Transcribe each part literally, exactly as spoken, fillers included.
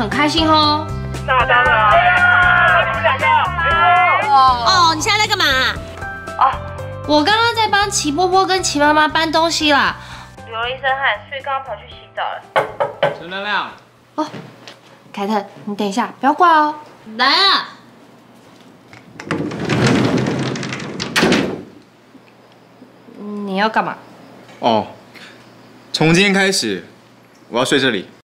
很开心哦。 那当然。你们两个， 哦，你现在在干嘛？ 哦，我刚刚在帮齐波波跟齐妈妈搬东西啦，流了一身汗，所以刚刚跑去洗澡了。 陈亮亮。 哦，凯特，你等一下，不要挂哦。来啊！你要干嘛？ 哦，从今天开始，我要睡这里。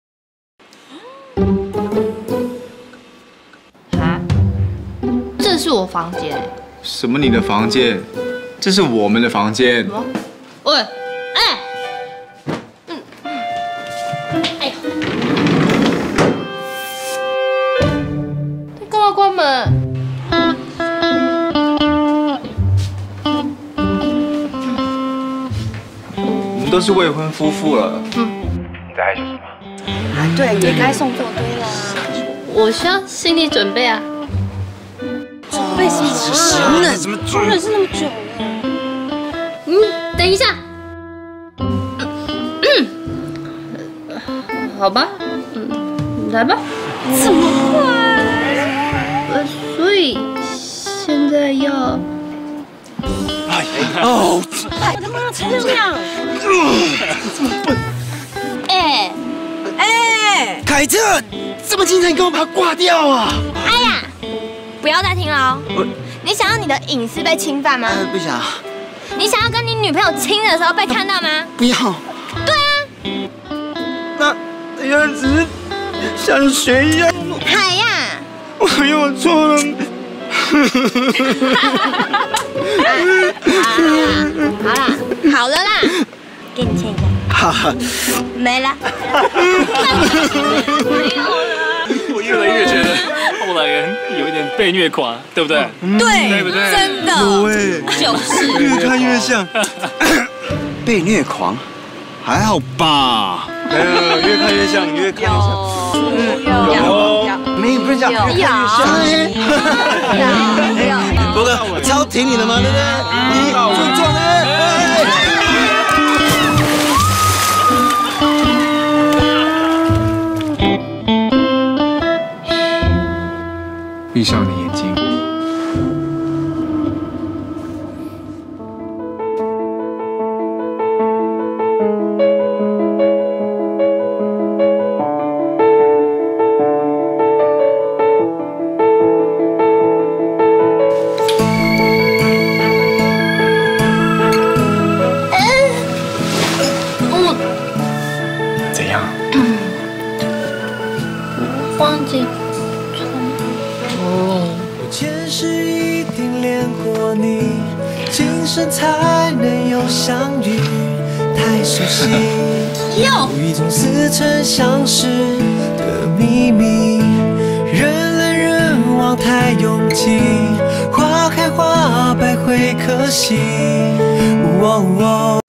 啊？这是我房间。 什么？你的房间？这是我们的房间。 什么？喂，哎，嗯，哎呀，你干嘛关门？ 我们都是未婚夫妇了。嗯。你在害羞什么？ 啊，对，也该送作堆了。 我需要心理准备啊。 准备什么啊？忍怎么装忍是那么久了？ 嗯，等一下。嗯，好吧，嗯，来吧。 这么快？ 呃，所以现在要…… 哎哦！ 我他妈陈亮亮！这么笨！哎哎！ 凯特，这么精彩，你干嘛把它挂掉啊？ 哎呀，不要再听了哦！你想要你的隐私被侵犯吗？ 呃，不想。 你想要跟你女朋友亲的时候被看到吗？ 不要。 对啊。 那原来只是像学一样。 海呀！ 我又错了。 好啦，好了啦，给你牵一下。 哈哈， 没了。 我越来越觉得后来人有一点被虐狂，对不对？ 对， 对不对？ 真的。 有哎， 就是越看越像。被虐狂，还好吧？没有，越看越像，越看越像。 有有有， 没不是讲越看越像。波哥，我超挺你的嘛，对不对？你壮壮的。 闭上你眼睛。怎样？ 忘记。 前世一定恋过你，今生才能有相遇，太熟悉，有一种似曾相识的秘密，人来人往太拥挤，花开花败会可惜。哦哦